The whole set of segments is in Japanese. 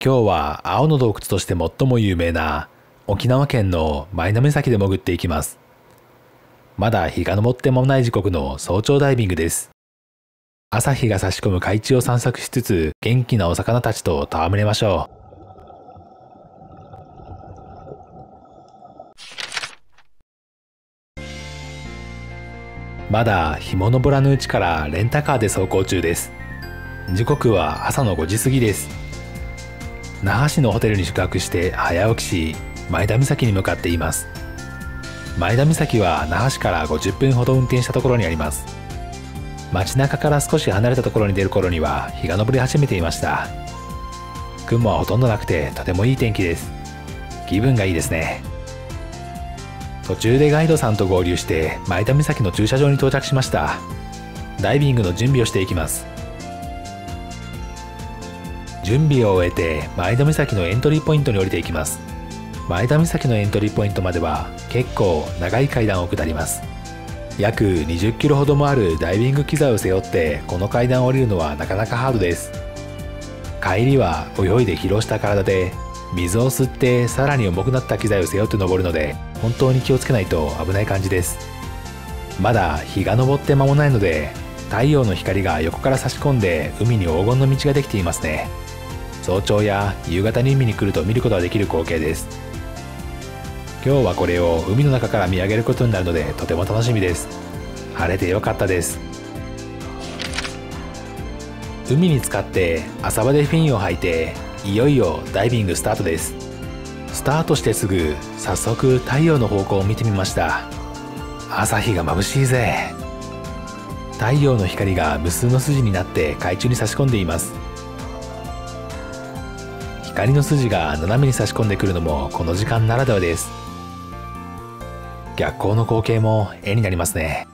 今日は青の洞窟として最も有名な沖縄県の舞名岬で潜っていきます。まだ日が昇って間もない時刻の早朝ダイビングです。朝日が差し込む海地を散策しつつ元気なお魚たちと戯れましょう。まだ日も昇らぬうちからレンタカーで走行中です。時刻は朝の5時過ぎです。那覇市のホテルに宿泊して早起きし、前田岬に向かっています。前田岬は那覇市から50分ほど運転したところにあります。街中から少し離れたところに出る頃には日が昇り始めていました。雲はほとんどなくてとてもいい天気です。気分がいいですね。途中でガイドさんと合流して前田岬の駐車場に到着しました。ダイビングの準備をしていきます。準備を終えて前田岬のエントリーポイントに降りていきます。前田岬のエントリーポイントまでは結構長い階段を下ります。約20キロほどもあるダイビング機材を背負ってこの階段を降りるのはなかなかハードです。帰りは泳いで疲労した体で水を吸ってさらに重くなった機材を背負って登るので本当に気をつけないと危ない感じです。まだ日が昇って間もないので太陽の光が横から差し込んで海に黄金の道ができていますね。早朝や夕方に海に来ると見ることができる光景です。今日はこれを海の中から見上げることになるのでとても楽しみです。晴れてよかったです。海に浸かって浅場でフィンを履いていよいよダイビングスタートです。スタートしてすぐ早速太陽の方向を見てみました。朝日が眩しいぜ。太陽の光が無数の筋になって海中に差し込んでいます。光の筋が斜めに差し込んでくるのもこの時間ならではです。逆光の光景も絵になりますね。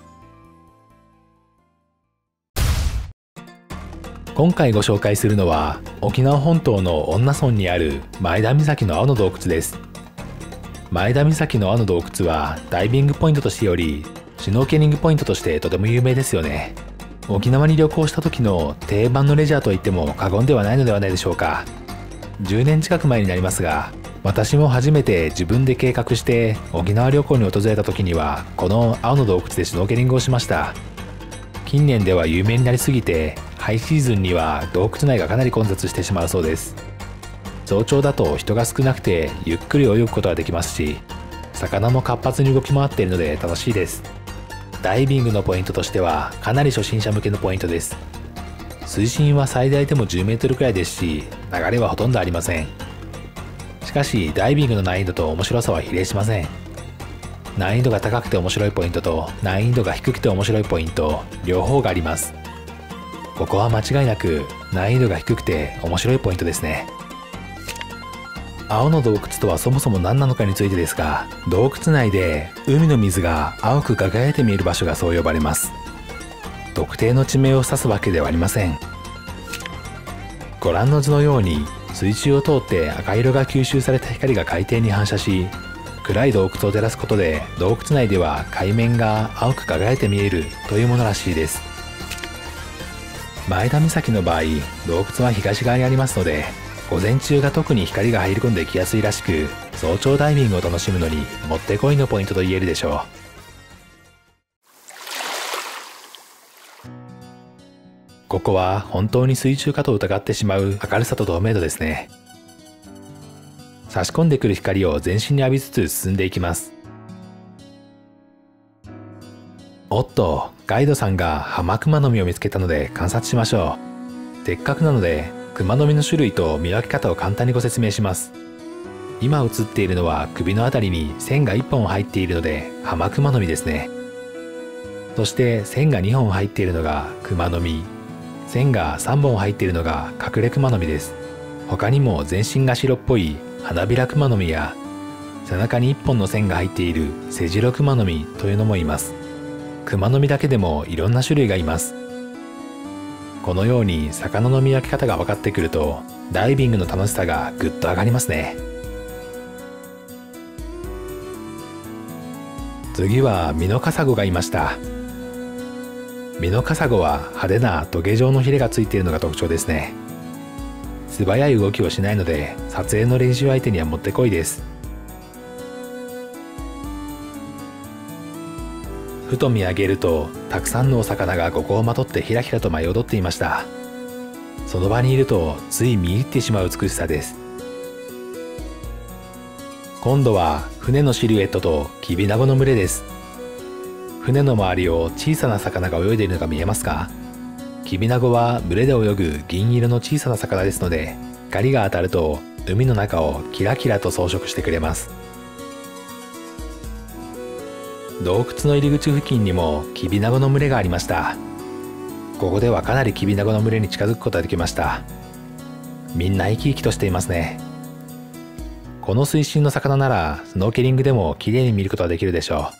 今回ご紹介するのは沖縄本島の恩納村にある前田岬の青の洞窟です。前田岬の青の洞窟はダイビングポイントとしてよりシュノーケリングポイントとしてとても有名ですよね。沖縄に旅行した時の定番のレジャーと言っても過言ではないのではないでしょうか。10年近く前になりますが、私も初めて自分で計画して沖縄旅行に訪れた時にはこの青の洞窟でシュノーケリングをしました。近年では有名になりすぎてハイシーズンには洞窟内がかなり混雑してしまうそうです。早朝だと人が少なくてゆっくり泳ぐことができますし、魚も活発に動き回っているので楽しいです。ダイビングのポイントとしてはかなり初心者向けのポイントです。水深は最大でも10メートルくらいですし、流れはほとんどありません。しかしダイビングの難易度と面白さは比例しません。難易度が高くて面白いポイントと難易度が低くて面白いポイント両方があります。ここは間違いなく難易度が低くて面白いポイントですね。青の洞窟とはそもそも何なのかについてですが、洞窟内で海の水が青く輝いて見える場所がそう呼ばれます。特定の地名を指すわけではありません。ご覧の図のように水中を通って赤色が吸収された光が海底に反射し、暗い洞窟を照らすことで洞窟内では海面が青く輝いて見えるというものらしいです。前田岬の場合、洞窟は東側にありますので午前中が特に光が入り込んできやすいらしく、早朝ダイビングを楽しむのにもってこいのポイントと言えるでしょう。ここは本当に水中かと疑ってしまう明るさと透明度ですね。差し込んでくる光を全身に浴びつつ進んでいきます。おっと、ガイドさんがハマクマノミを見つけたので観察しましょう。せっかくなのでクマノミの種類と見分け方を簡単にご説明します。今映っているのは首のあたりに線が1本入っているのでハマクマノミですね。そして線が2本入っているのがクマノミ、線が3本入っているのが隠れクマノミです。他にも全身が白っぽい花びらクマノミや背中に1本の線が入っているセジロクマノミというのもいます。クマノミだけでもいろんな種類がいます。このように魚の見分け方が分かってくるとダイビングの楽しさがぐっと上がりますね。次はミノカサゴがいました。ミノカサゴは派手なトゲ状のヒレがついているのが特徴ですね。 素早い動きをしないので、撮影の練習相手にはもってこいです。ふと見上げると、たくさんのお魚が五光をまとってひらひらと舞い踊っていました。その場にいるとつい見入ってしまう美しさです。今度は船のシルエットとキビナゴの群れです。船の周りを小さな魚が泳いでいるのが見えますか？キビナゴは群れで泳ぐ銀色の小さな魚ですので、光が当たると海の中をキラキラと装飾してくれます。洞窟の入り口付近にもキビナゴの群れがありました。ここではかなりキビナゴの群れに近づくことができました。みんな生き生きとしていますね。この水深の魚ならスノーケリングでも綺麗に見ることができるでしょ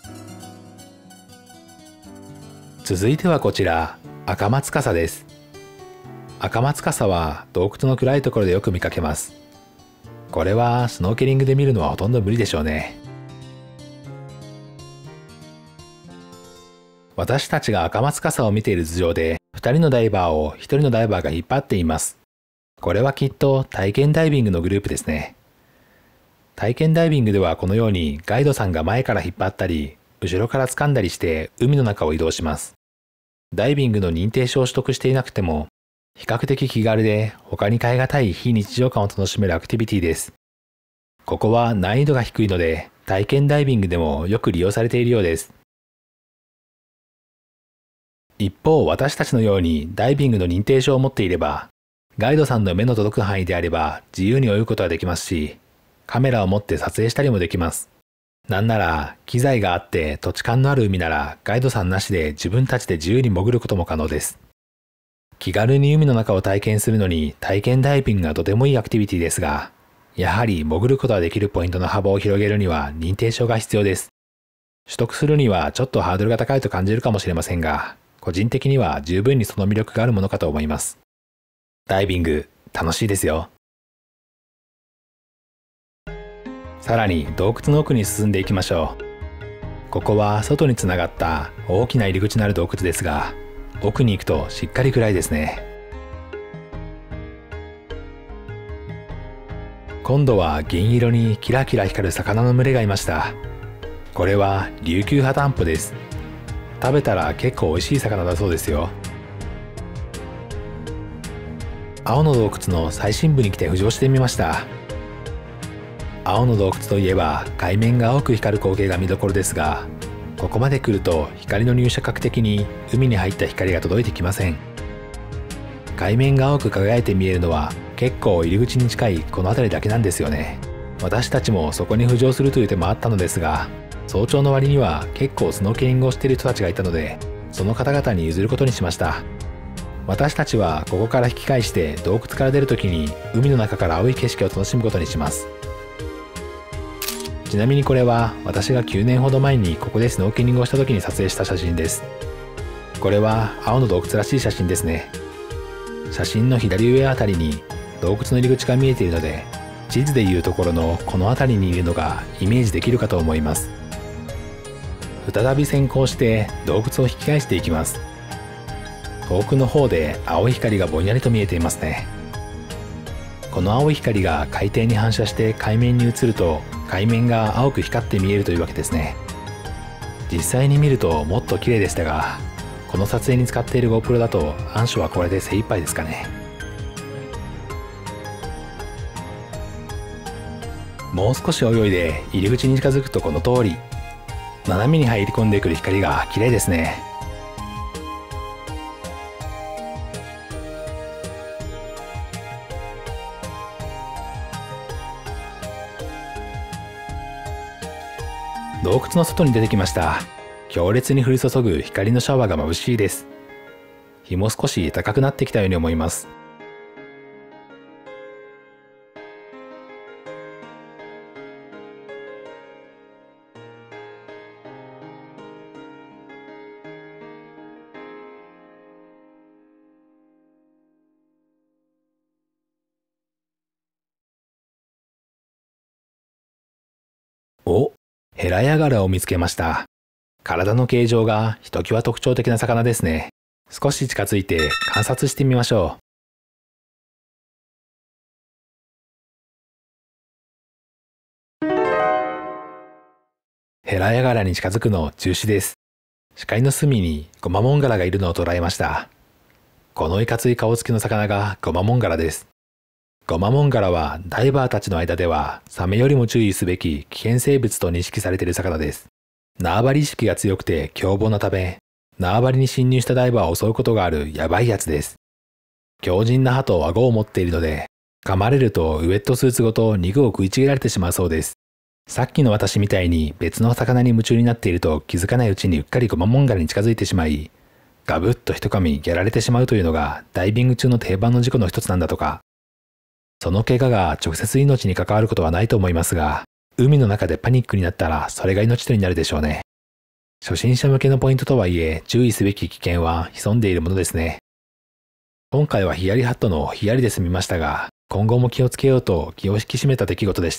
う。続いてはこちら、アカマツカサです。アカマツカサは洞窟の暗いところでよく見かけます。これはスノーケリングで見るのはほとんど無理でしょうね。私たちがアカマツカサを見ている頭上で、2人のダイバーを1人のダイバーが引っ張っています。これはきっと体験ダイビングのグループですね。体験ダイビングではこのようにガイドさんが前から引っ張ったり、後ろから掴んだりして海の中を移動します。ダイビングの認定証を取得していなくても、比較的気軽で他に代え難い非日常感を楽しめるアクティビティです。ここは難易度が低いので、体験ダイビングでもよく利用されているようです。一方、私たちのようにダイビングの認定証を持っていれば、ガイドさんの目の届く範囲であれば自由に泳ぐことができますし、カメラを持って撮影したりもできます。なんなら、機材があって土地勘のある海ならガイドさんなしで自分たちで自由に潜ることも可能です。気軽に海の中を体験するのに体験ダイビングがとてもいいアクティビティですが、やはり潜ることができるポイントの幅を広げるには認定証が必要です。取得するにはちょっとハードルが高いと感じるかもしれませんが、個人的には十分にその魅力があるものかと思います。ダイビング、楽しいですよ。さらに洞窟の奥に進んでいきましょう。ここは外につながった大きな入り口のある洞窟ですが、奥に行くとしっかり暗いですね。今度は銀色にキラキラ光る魚の群れがいました。これは琉球ハタンポです。食べたら結構美味しい魚だそうですよ。青の洞窟の最深部に来て浮上してみました。青の洞窟といえば海面が青く光る光景が見どころですが、ここまで来ると光の入射角的に海に入った光が届いてきません。海面が青く輝いて見えるのは結構入り口に近いこの辺りだけなんですよね。私たちもそこに浮上するという手もあったのですが、早朝の割には結構スノーケリングをしている人たちがいたので、その方々に譲ることにしました。私たちはここから引き返して洞窟から出るときに海の中から青い景色を楽しむことにします。ちなみにこれは私が9年ほど前にここでスノーケリングをした時に撮影した写真です。これは青の洞窟らしい写真ですね。写真の左上あたりに洞窟の入り口が見えているので、地図でいうところのこの辺りにいるのがイメージできるかと思います。再び先行して洞窟を引き返していきます。遠くの方で青い光がぼんやりと見えていますね。この青い光が海底に反射して海面に映ると海面が青く光って見えるというわけですね。実際に見るともっと綺麗でしたが、この撮影に使っている GoPro だと暗所はこれで精一杯ですかね。もう少し泳いで入り口に近づくとこの通り、斜めに入り込んでくる光が綺麗ですね。洞窟の外に出てきました。強烈に降り注ぐ光のシャワーが眩しいです。日も少し高くなってきたように思います。お、ヘラヤガラを見つけました。体の形状がひときわ特徴的な魚ですね。少し近づいて観察してみましょう。 ヘラヤガラに近づくの中止です。視界の隅にゴマモンガラがいるのを捉えました。このいかつい顔つきの魚がゴマモンガラです。ゴマモンガラはダイバーたちの間ではサメよりも注意すべき危険生物と認識されている魚です。縄張り意識が強くて凶暴なため、縄張りに侵入したダイバーを襲うことがあるヤバいやつです。強靭な歯と顎を持っているので、噛まれるとウエットスーツごと肉を食いちぎられてしまうそうです。さっきの私みたいに別の魚に夢中になっていると気づかないうちにうっかりゴマモンガラに近づいてしまい、ガブッと一噛みやられてしまうというのがダイビング中の定番の事故の一つなんだとか。その怪我が直接命に関わることはないと思いますが、海の中でパニックになったらそれが命取りになるでしょうね。初心者向けのポイントとはいえ注意すべき危険は潜んでいるものですね。今回はヒヤリハットのヒヤリで済みましたが、今後も気をつけようと気を引き締めた出来事でした。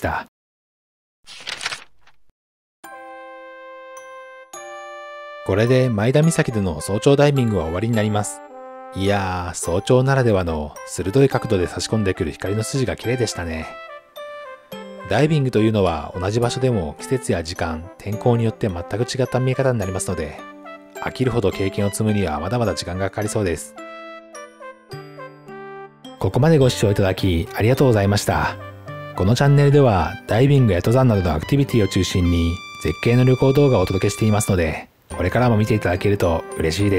これで前田岬での早朝ダイビングは終わりになります。いやー、早朝ならではの鋭い角度で差し込んでくる光の筋が綺麗でしたね。ダイビングというのは同じ場所でも季節や時間、天候によって全く違った見え方になりますので、飽きるほど経験を積むにはまだまだ時間がかかりそうです。ここまでご視聴いただきありがとうございました。このチャンネルではダイビングや登山などのアクティビティを中心に絶景の旅行動画をお届けしていますので、これからも見ていただけると嬉しいです。